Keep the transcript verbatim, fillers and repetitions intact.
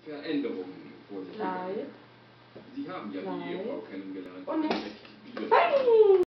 Veränderungen vor sich gegangen. Sie haben ja die Ehefrau kennengelernt. Und